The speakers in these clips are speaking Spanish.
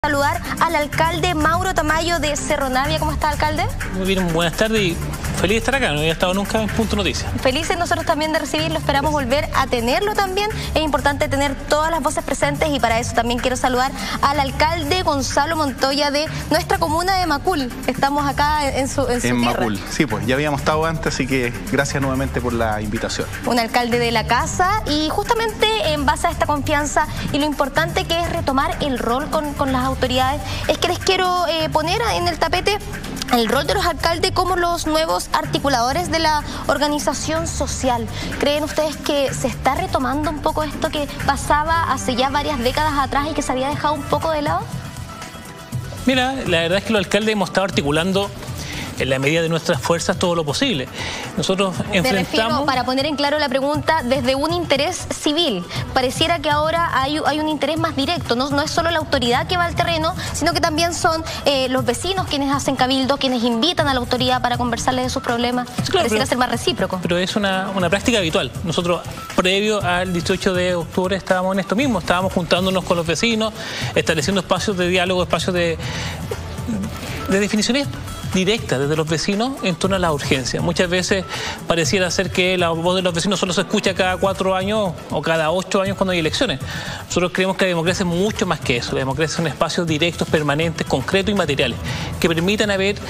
Saludar al alcalde Mauro Tamayo de Cerro Navia. ¿Cómo está, alcalde? Muy bien, buenas tardes y feliz de estar acá. No había estado nunca en Punto Noticias. Felices nosotros también de recibirlo, esperamos volver a tenerlo también. Es importante tener todas las voces presentes y para eso también quiero saludar al alcalde Gonzalo Montoya de nuestra comuna de Macul. Estamos acá en su tierra. Macul, sí, pues ya habíamos estado antes, así que gracias nuevamente por la invitación. Un alcalde de la casa y justamente en base a esta confianza y lo importante que es retomar el rol con las autoridades, es que les quiero poner en el tapete el rol de los alcaldes como los nuevos articuladores de la organización social. ¿Creen ustedes que se está retomando un poco esto que pasaba hace ya varias décadas atrás y que se había dejado un poco de lado? Mira, la verdad es que los alcaldes hemos estado articulando en la medida de nuestras fuerzas todo lo posible. Nosotros enfrentamos... Me refiero, para poner en claro la pregunta, desde un interés civil. Pareciera que ahora hay un interés más directo. No es solo la autoridad que va al terreno, sino que también son los vecinos quienes hacen cabildo, quienes invitan a la autoridad para conversarles de sus problemas. Claro, pareciera ser más recíproco. Pero es una práctica habitual. Nosotros, previo al 18 de octubre, estábamos en esto mismo. Estábamos juntándonos con los vecinos, estableciendo espacios de diálogo, espacios de definiciones directa desde los vecinos en torno a la urgencia. Muchas veces pareciera ser que la voz de los vecinos solo se escucha cada 4 años o cada 8 años cuando hay elecciones. Nosotros creemos que la democracia es mucho más que eso. La democracia son espacios directos, permanentes, concretos y materiales que permitan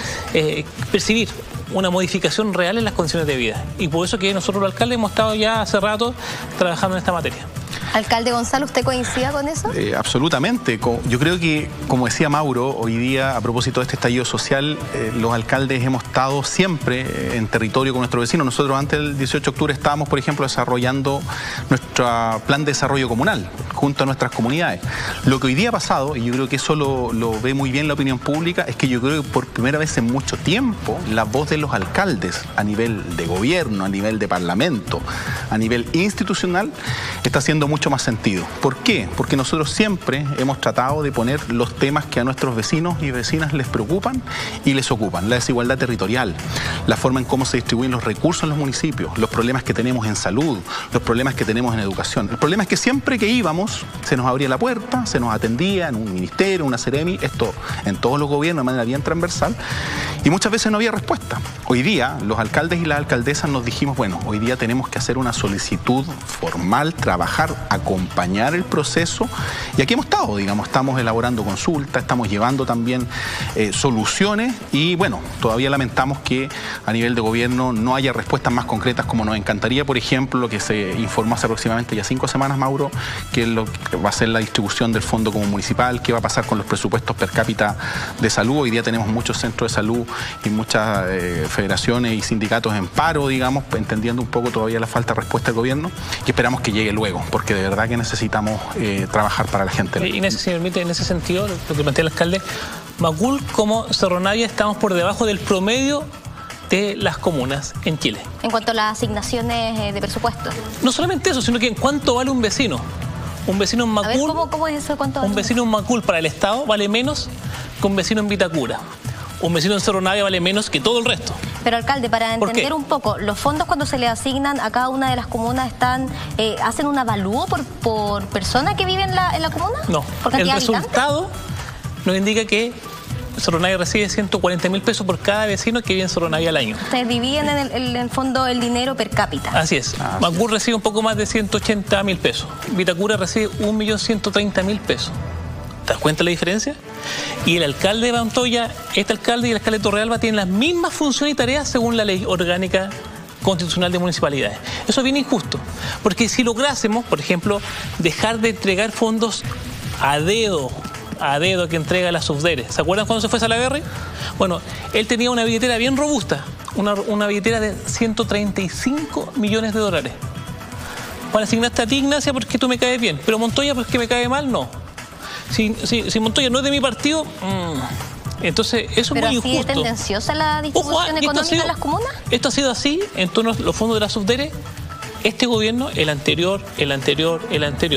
percibir una modificación real en las condiciones de vida. Y por eso que nosotros los alcaldes hemos estado ya hace rato trabajando en esta materia. Alcalde Gonzalo, ¿usted coincide con eso? Absolutamente. Yo creo que, como decía Mauro, hoy día, a propósito de este estallido social, los alcaldes hemos estado siempre en territorio con nuestros vecinos. Nosotros antes del 18 de octubre estábamos, por ejemplo, desarrollando nuestro plan de desarrollo comunal junto a nuestras comunidades. Lo que hoy día ha pasado, y yo creo que eso lo ve muy bien la opinión pública, es que yo creo que por primera vez en mucho tiempo la voz de los alcaldes a nivel de gobierno, a nivel de parlamento, a nivel institucional, está haciendo mucho más sentido. ¿Por qué? Porque nosotros siempre hemos tratado de poner los temas que a nuestros vecinos y vecinas les preocupan y les ocupan. La desigualdad territorial, la forma en cómo se distribuyen los recursos en los municipios, los problemas que tenemos en salud, los problemas que tenemos en educación. El problema es que siempre que íbamos se nos abría la puerta, se nos atendía en un ministerio, una Seremi, esto en todos los gobiernos de manera bien transversal, y muchas veces no había respuesta. Hoy día los alcaldes y las alcaldesas nos dijimos, bueno, hoy día tenemos que hacer una solicitud formal, trabajar, acompañar el proceso, y aquí hemos estado, digamos, estamos elaborando consultas, estamos llevando también soluciones, y bueno, todavía lamentamos que a nivel de gobierno no haya respuestas más concretas como nos encantaría. Por ejemplo, lo que se informó hace aproximadamente ya 5 semanas, Mauro, que es lo que va a ser la distribución del fondo común municipal, qué va a pasar con los presupuestos per cápita de salud. Hoy día tenemos muchos centros de salud y muchas federaciones y sindicatos en paro, digamos, entendiendo un poco todavía la falta de respuesta del gobierno, y esperamos que llegue luego, porque de verdad que necesitamos trabajar para la gente. Inés, si me permite, en ese sentido, lo que plantea el alcalde, Macul como Cerro Navia estamos por debajo del promedio de las comunas en Chile. En cuanto a las asignaciones de presupuesto. No solamente eso, sino que en cuánto vale un vecino. Un vecino en Macul. A ver, ¿cómo es eso? ¿Cuánto vale? Un vecino en Macul para el Estado vale menos que un vecino en Vitacura. Un vecino en Cerro Navia vale menos que todo el resto. Pero, alcalde, para entender un poco, los fondos cuando se le asignan a cada una de las comunas ¿hacen un avalúo por persona que vive en la comuna? No, el resultado nos indica que Cerro Navia recibe 140.000 pesos por cada vecino que vive en Cerro Navia al año. Ustedes dividen en el fondo el dinero per cápita. Así es. Macul recibe un poco más de 180.000 pesos. Vitacura recibe 1.130.000 pesos. ¿Te das cuenta la diferencia? Y el alcalde de Montoya, este alcalde y el alcalde de Torrealba tienen las mismas funciones y tareas según la ley orgánica constitucional de municipalidades. Eso es bien injusto, porque si lográsemos, por ejemplo, dejar de entregar fondos a dedo que entrega la Subdere. ¿Se acuerdan cuando se fue Salaverry? Bueno, él tenía una billetera bien robusta, una billetera de 135 millones de dólares. Para asignarte a ti, Ignacia, porque tú me caes bien, pero Montoya, porque me cae mal, no. Si Montoya no es de mi partido, entonces eso es muy injusto. ¿Pero así es tendenciosa la distribución económica en las comunas? Esto ha sido así en torno a los fondos de la Subdere. Este gobierno, el anterior,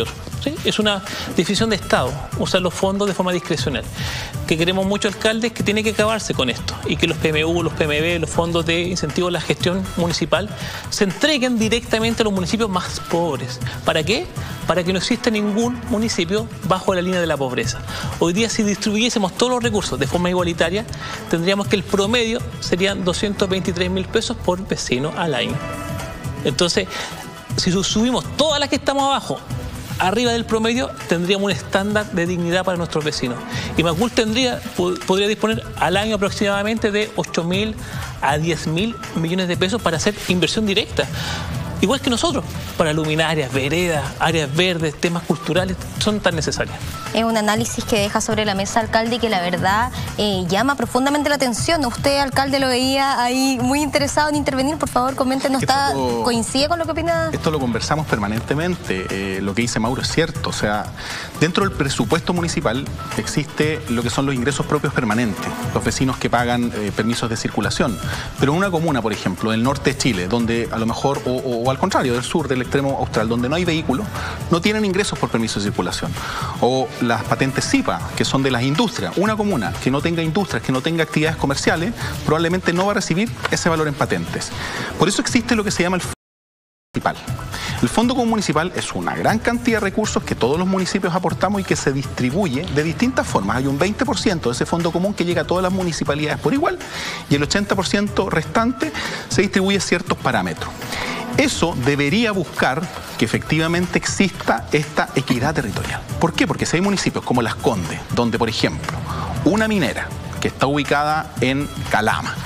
¿sí? Es una decisión de Estado, usar los fondos de forma discrecional. Que queremos muchos alcaldes que tiene que acabarse con esto y que los PMU, los PMB, los fondos de incentivo a la gestión municipal se entreguen directamente a los municipios más pobres. ¿Para qué? Para que no exista ningún municipio bajo la línea de la pobreza. Hoy día, si distribuyésemos todos los recursos de forma igualitaria, tendríamos que el promedio serían 223.000 pesos por vecino al año. Entonces, si subimos todas las que estamos abajo, arriba del promedio, tendríamos un estándar de dignidad para nuestros vecinos. Y Macul podría disponer al año aproximadamente de 8.000 a 10.000 millones de pesos para hacer inversión directa. Igual que nosotros, para luminarias, veredas, áreas verdes, temas culturales, son tan necesarias. Es un análisis que deja sobre la mesa, alcalde, que la verdad llama profundamente la atención. Usted, alcalde, lo veía ahí muy interesado en intervenir. Por favor, coméntenos, ¿coincide con lo que opina? Esto lo conversamos permanentemente. Lo que dice Mauro es cierto. O sea, dentro del presupuesto municipal existe lo que son los ingresos propios permanentes, los vecinos que pagan permisos de circulación. Pero en una comuna, por ejemplo, del norte de Chile, donde a lo mejor, o al contrario, del sur, del extremo austral, donde no hay vehículos, no tienen ingresos por permiso de circulación. O las patentes CIPA, que son de las industrias. Una comuna que no tenga industrias, que no tenga actividades comerciales, probablemente no va a recibir ese valor en patentes. Por eso existe lo que se llama el fondo municipal. El fondo común municipal es una gran cantidad de recursos que todos los municipios aportamos y que se distribuye de distintas formas. Hay un 20% de ese fondo común que llega a todas las municipalidades por igual y el 80% restante se distribuye a ciertos parámetros. Eso debería buscar que efectivamente exista esta equidad territorial. ¿Por qué? Porque si hay municipios como Las Condes, donde, por ejemplo, una minera que está ubicada en Calama,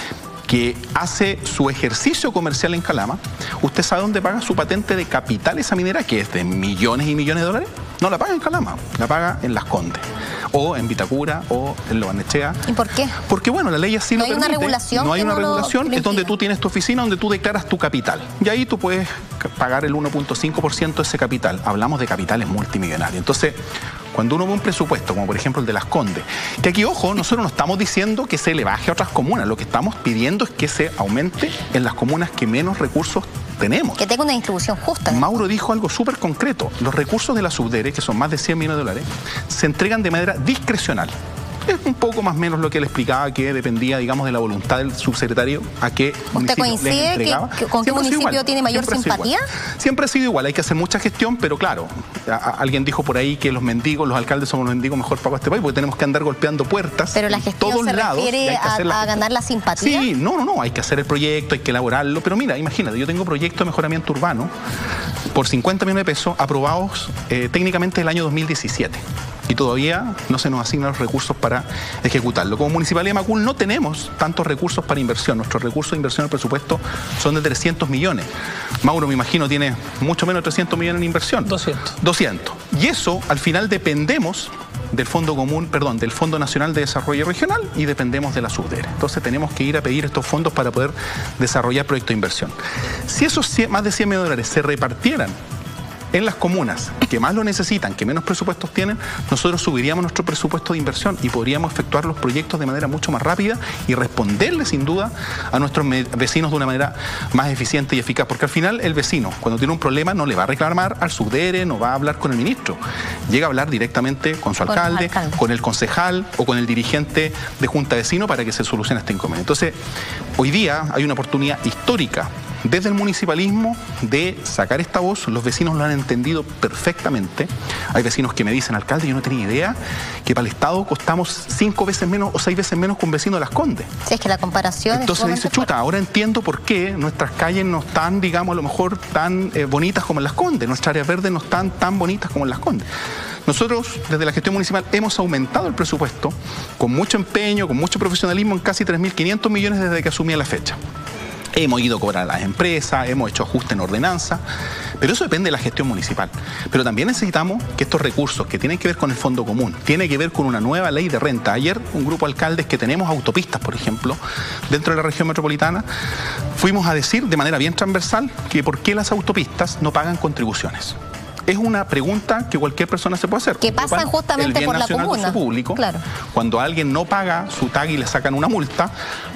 que hace su ejercicio comercial en Calama, ¿usted sabe dónde paga su patente de capital esa minera, que es de millones y millones de dólares? No la paga en Calama, la paga en Las Condes, o en Vitacura, o en Lo Barnechea. ¿Y por qué? Porque, bueno, la ley así lo permite. ¿No hay una regulación? No hay una regulación, es donde tú tienes tu oficina, donde tú declaras tu capital. Y ahí tú puedes pagar el 1.5% de ese capital. Hablamos de capitales multimillonarios. Entonces, cuando uno ve un presupuesto, como por ejemplo el de Las Condes, que aquí, ojo, nosotros no estamos diciendo que se le baje a otras comunas, lo que estamos pidiendo es que se aumente en las comunas que menos recursos tenemos. Que tenga una distribución justa. Mauro dijo algo súper concreto. Los recursos de la Subdere, que son más de 100 millones de dólares, se entregan de manera discrecional. Es un poco más o menos lo que él explicaba, que dependía, digamos, de la voluntad del subsecretario a qué municipio les entregaba. ¿Con qué municipio tiene mayor simpatía? Siempre ha sido igual, hay que hacer mucha gestión, pero claro, alguien dijo por ahí que los mendigos, los alcaldes somos los mendigos mejor pagos de este país, porque tenemos que andar golpeando puertas. Pero la gestión todos se lados, refiere a ganar la simpatía. Sí, no, hay que hacer el proyecto, hay que elaborarlo, pero mira, imagínate, yo tengo proyectos de mejoramiento urbano por 50 millones de pesos aprobados técnicamente el año 2017. Y todavía no se nos asignan los recursos para ejecutarlo. Como Municipalidad de Macul no tenemos tantos recursos para inversión. Nuestros recursos de inversión del presupuesto son de 300 millones. Mauro, me imagino, tiene mucho menos de 300 millones en inversión. 200. Y eso, al final, dependemos del Fondo Común, perdón, del Fondo Nacional de Desarrollo Regional y dependemos de la Subdere. Entonces tenemos que ir a pedir estos fondos para poder desarrollar proyectos de inversión. Si esos más de 100 millones de dólares se repartieran en las comunas que más lo necesitan, que menos presupuestos tienen, nosotros subiríamos nuestro presupuesto de inversión y podríamos efectuar los proyectos de manera mucho más rápida y responderle sin duda a nuestros vecinos de una manera más eficiente y eficaz, porque al final el vecino, cuando tiene un problema, no le va a reclamar al Subdere, no va a hablar con el ministro, llega a hablar directamente con su alcalde, con el concejal o con el dirigente de junta vecino para que se solucione este inconveniente. Entonces, hoy día hay una oportunidad histórica desde el municipalismo de sacar esta voz. Los vecinos lo han entendido perfectamente. Hay vecinos que me dicen, alcalde, yo no tenía idea que para el Estado costamos 5 veces menos o 6 veces menos que un vecino de Las Condes. Sí, es que la comparación. Entonces dice, chuta, ahora entiendo por qué nuestras calles no están, digamos, a lo mejor tan bonitas como en Las Condes, nuestras áreas verdes no están tan bonitas como en Las Condes. Nosotros, desde la gestión municipal, hemos aumentado el presupuesto con mucho empeño, con mucho profesionalismo, en casi 3.500 millones desde que asumí la fecha. Hemos ido a cobrar a las empresas, hemos hecho ajustes en ordenanza, pero eso depende de la gestión municipal. Pero también necesitamos que estos recursos que tienen que ver con el Fondo Común, tienen que ver con una nueva ley de renta. Ayer, un grupo de alcaldes que tenemos autopistas, por ejemplo, dentro de la región metropolitana, fuimos a decir de manera bien transversal que por qué las autopistas no pagan contribuciones. Es una pregunta que cualquier persona se puede hacer. Que pasa justamente por la comuna. Público, claro. Cuando alguien no paga su tag y le sacan una multa,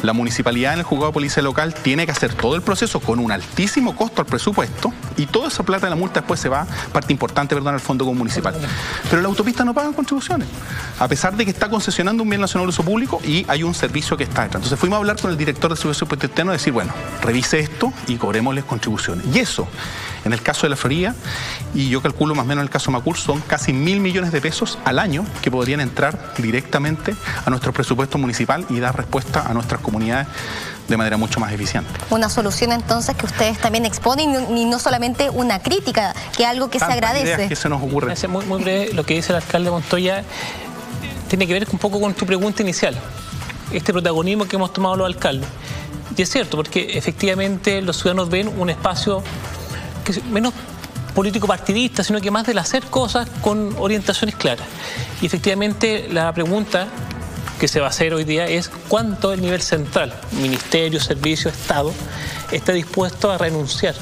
La municipalidad en el juzgado de policía local tiene que hacer todo el proceso con un altísimo costo al presupuesto y toda esa plata de la multa después se va, parte importante, al fondo común municipal. Pero la autopista no pagan contribuciones, a pesar de que está concesionando un bien nacional de uso público y hay un servicio que está detrás. Entonces fuimos a hablar con el director del Servicio Penitenciario y decir, bueno, revise esto y cobrémosles contribuciones. Y eso, en el caso de la Florida, y yo calculo más o menos en el caso de Macul, son casi 1.000 millones de pesos al año que podrían entrar directamente a nuestro presupuesto municipal y dar respuesta a nuestras comunidades de manera mucho más eficiente. Una solución entonces que ustedes también exponen y no solamente una crítica, que es algo que se agradece. Ideas que se nos ocurre. Muy breve, lo que dice el alcalde Montoya tiene que ver un poco con tu pregunta inicial, este protagonismo que hemos tomado los alcaldes. Y es cierto, porque efectivamente los ciudadanos ven un espacio que es menos político partidista, sino que más del hacer cosas con orientaciones claras. Y efectivamente la pregunta que se va a hacer hoy día es cuánto el nivel central, ministerio, servicio, Estado, está dispuesto a renunciar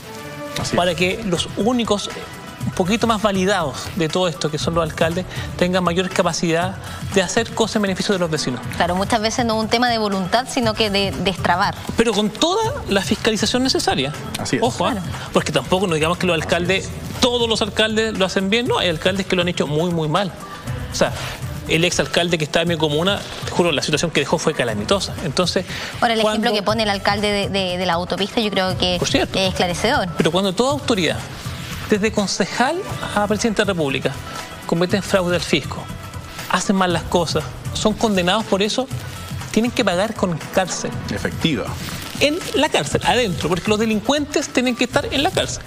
para que los únicos un poquito más validados de todo esto, que son los alcaldes, tengan mayor capacidad de hacer cosas en beneficio de los vecinos. Claro, muchas veces no es un tema de voluntad, sino que de destrabar. Pero con toda la fiscalización necesaria. Así es. Ojo, Claro. Porque tampoco nos digamos que los alcaldes, todos los alcaldes lo hacen bien, no, hay alcaldes que lo han hecho muy, muy mal. O sea, el exalcalde que estaba en mi comuna, te juro, la situación que dejó fue calamitosa. Entonces, ahora, el ejemplo que pone el alcalde de la autopista, yo creo que es esclarecedor. Pero cuando toda autoridad, desde concejal a presidente de la República, cometen fraude al fisco, hacen mal las cosas, son condenados por eso, tienen que pagar con cárcel. Efectiva. En la cárcel, adentro, porque los delincuentes tienen que estar en la cárcel.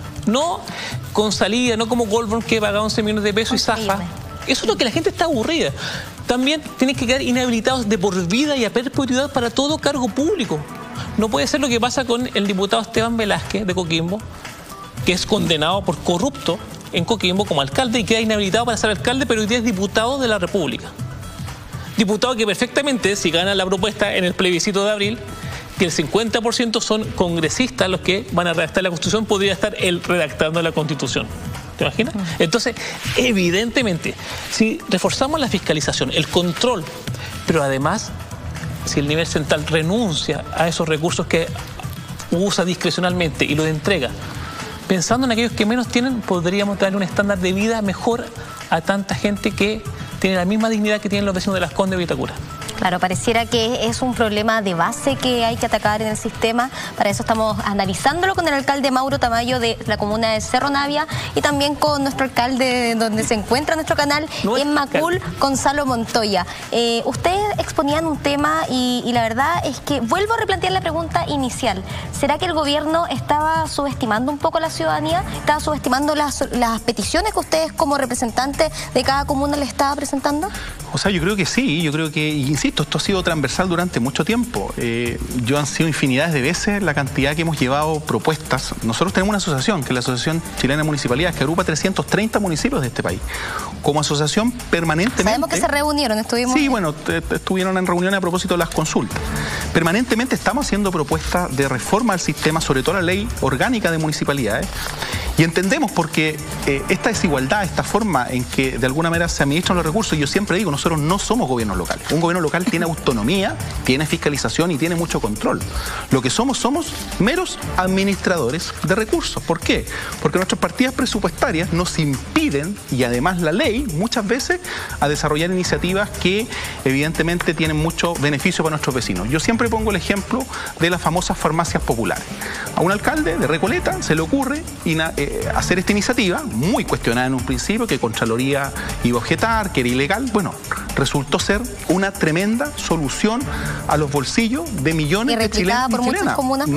No con salida, no como Goldberg que paga 11 millones de pesos y zafa. Eso es lo que la gente está aburrida. También tienen que quedar inhabilitados de por vida y a perpetuidad para todo cargo público. No puede ser lo que pasa con el diputado Esteban Velázquez de Coquimbo, que es condenado por corrupto en Coquimbo como alcalde y queda inhabilitado para ser alcalde, pero hoy día es diputado de la República. Diputado que perfectamente, si gana la propuesta en el plebiscito de abril, que el 50% son congresistas los que van a redactar la Constitución, podría estar él redactando la Constitución. ¿Te imaginas? Entonces, evidentemente, si reforzamos la fiscalización, el control, pero además, si el nivel central renuncia a esos recursos que usa discrecionalmente y los entrega, pensando en aquellos que menos tienen, podríamos darle un estándar de vida mejor a tanta gente que tiene la misma dignidad que tienen los vecinos de Las Condes y Vitacura. Claro, pareciera que es un problema de base que hay que atacar en el sistema. Para eso estamos analizándolo con el alcalde Mauro Tamayo de la comuna de Cerro Navia y también con nuestro alcalde donde se encuentra nuestro canal, en Macul, Gonzalo Montoya. Ustedes exponían un tema y la verdad es que vuelvo a replantear la pregunta inicial. ¿Será que el gobierno estaba subestimando un poco a la ciudadanía? ¿Estaba subestimando las peticiones que ustedes como representantes de cada comuna le estaban presentando? O sea, yo creo que sí, yo creo que, insisto, esto ha sido transversal durante mucho tiempo. Yo han sido infinidades de veces la cantidad que hemos llevado propuestas. Nosotros tenemos una asociación, que es la Asociación Chilena de Municipalidades, que agrupa 330 municipios de este país. Como asociación permanentemente... Sabemos que se reunieron, estuvimos... Sí, bueno, estuvieron en reuniones a propósito de las consultas. Permanentemente estamos haciendo propuestas de reforma al sistema, sobre todo la ley orgánica de municipalidades. Y entendemos porque esta desigualdad, esta forma en que de alguna manera se administran los recursos, yo siempre digo, nosotros no somos gobiernos locales. Un gobierno local tiene autonomía, tiene fiscalización y tiene mucho control. Lo que somos meros administradores de recursos. ¿Por qué? Porque nuestras partidas presupuestarias nos impiden, y además la ley, muchas veces, a desarrollar iniciativas que evidentemente tienen mucho beneficio para nuestros vecinos. Yo siempre pongo el ejemplo de las famosas farmacias populares. A un alcalde de Recoleta se le ocurre hacer esta iniciativa, muy cuestionada en un principio, que Contraloría iba a objetar, que era ilegal. Bueno, resultó ser una tremenda solución a los bolsillos de millones de chilenos y chilenas.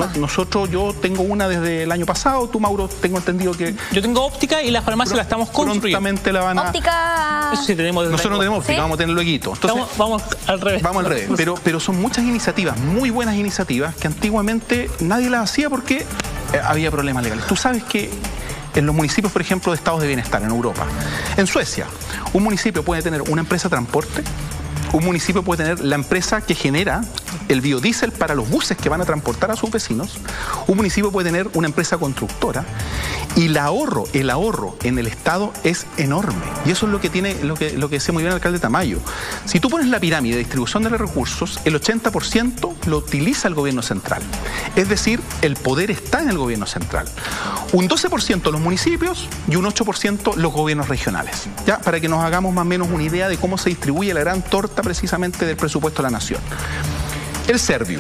Yo tengo una desde el año pasado, tú, Mauro, tengo entendido que... Yo tengo óptica y la farmacia la estamos construyendo. Prontamente la van a... Óptica... Eso sí tenemos. Nosotros no tenemos óptica, ¿sí? Vamos a tener luego. Entonces, vamos al revés. Vamos al revés, pero son muchas iniciativas, muy buenas iniciativas, que antiguamente nadie las hacía porque había problemas legales. Tú sabes que en los municipios, por ejemplo, de estados de bienestar en Europa, en Suecia, un municipio puede tener una empresa de transporte, un municipio puede tener la empresa que genera el biodiesel para los buses que van a transportar a sus vecinos, un municipio puede tener una empresa constructora y el ahorro en el Estado es enorme. Y eso es lo que decía muy bien el alcalde Tamayo. Si tú pones la pirámide de distribución de los recursos, el 80% lo utiliza el gobierno central. Es decir, el poder está en el gobierno central. Un 12% los municipios y un 8% los gobiernos regionales. ¿Ya? Para que nos hagamos más o menos una idea de cómo se distribuye la gran torta precisamente del presupuesto de la nación. El Servio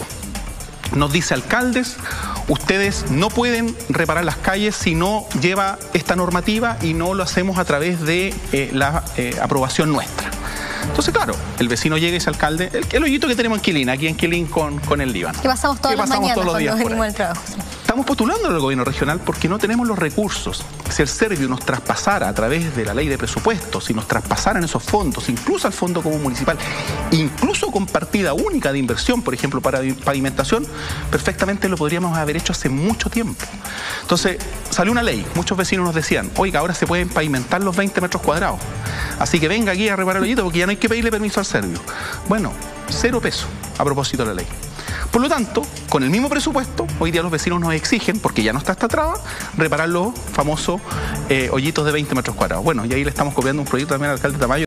nos dice: alcaldes, ustedes no pueden reparar las calles si no lleva esta normativa y no lo hacemos a través de la aprobación nuestra. Entonces, claro, el vecino llega y dice: alcalde, el hoyito que tenemos en Quilín, aquí en Quilín con el Líbano. Que pasamos todas las mañanas cuando venimos al trabajo. Estamos postulando al gobierno regional porque no tenemos los recursos. Si el Servio nos traspasara a través de la ley de presupuestos, si nos traspasaran esos fondos, incluso al Fondo Común Municipal, incluso con partida única de inversión, por ejemplo, para pavimentación, perfectamente lo podríamos haber hecho hace mucho tiempo. Entonces, salió una ley. Muchos vecinos nos decían: oiga, ahora se pueden pavimentar los 20 metros cuadrados. Así que venga aquí a reparar el hoyito porque ya no hay que pedirle permiso al Servio. Bueno, 0 pesos a propósito de la ley. Por lo tanto, con el mismo presupuesto, hoy día los vecinos nos exigen, porque ya no está esta traba, reparar los famosos hoyitos de 20 metros cuadrados. Bueno, y ahí le estamos copiando un proyecto también al alcalde Tamayo.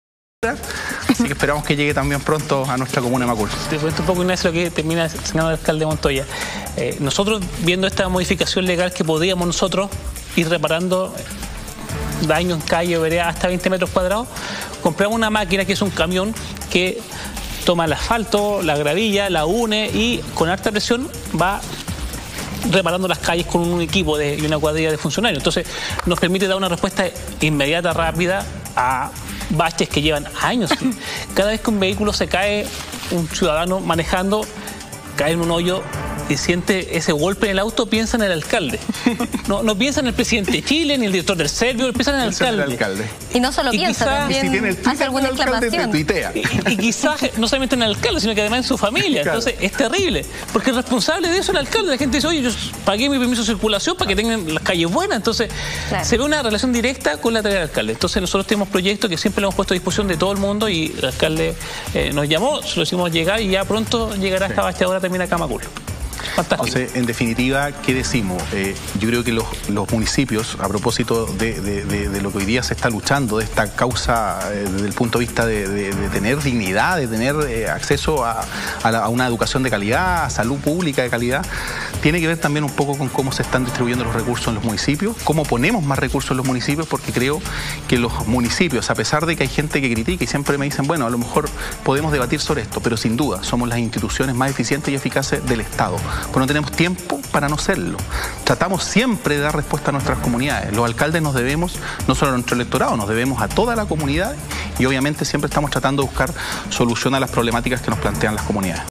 Así que esperamos que llegue también pronto a nuestra comuna de Macul. Te cuento un poco, Ignacio, lo que termina señalando el alcalde Montoya. Nosotros, viendo esta modificación legal que podíamos nosotros ir reparando daño en calle o vereda hasta 20 metros cuadrados, compramos una máquina que es un camión que toma el asfalto, la gravilla, la une y con alta presión va reparando las calles con un equipo y una cuadrilla de funcionarios. Entonces nos permite dar una respuesta inmediata, rápida a baches que llevan años. Cada vez que un vehículo se cae, un ciudadano manejando, cae en un hoyo y siente ese golpe en el auto, piensa en el alcalde. No piensa en el presidente de Chile, ni el director del Servio, piensa en el alcalde. Y no solo piensa, también hace alguna exclamación. Y quizás no solamente en el alcalde, sino que además en su familia. Claro. Entonces es terrible, porque el responsable de eso es el alcalde. La gente dice: oye, yo pagué mi permiso de circulación para que tengan las calles buenas. Entonces claro, se ve una relación directa con la tarea del alcalde. Entonces nosotros tenemos proyectos que siempre lo hemos puesto a disposición de todo el mundo y el alcalde nos llamó, se lo hicimos llegar y ya pronto llegará esta bacheadora también a Macul. Fantástico. Entonces, en definitiva, ¿qué decimos? Yo creo que los municipios, a propósito de lo que hoy día se está luchando, de esta causa desde el punto de vista de tener dignidad, de tener acceso a una educación de calidad, a salud pública de calidad, tiene que ver también un poco con cómo se están distribuyendo los recursos en los municipios, cómo ponemos más recursos en los municipios, porque creo que los municipios, a pesar de que hay gente que critica y siempre me dicen: bueno, a lo mejor podemos debatir sobre esto, pero sin duda somos las instituciones más eficientes y eficaces del Estado. Pues no tenemos tiempo para no serlo. Tratamos siempre de dar respuesta a nuestras comunidades. Los alcaldes nos debemos no solo a nuestro electorado, nos debemos a toda la comunidad y obviamente siempre estamos tratando de buscar solución a las problemáticas que nos plantean las comunidades.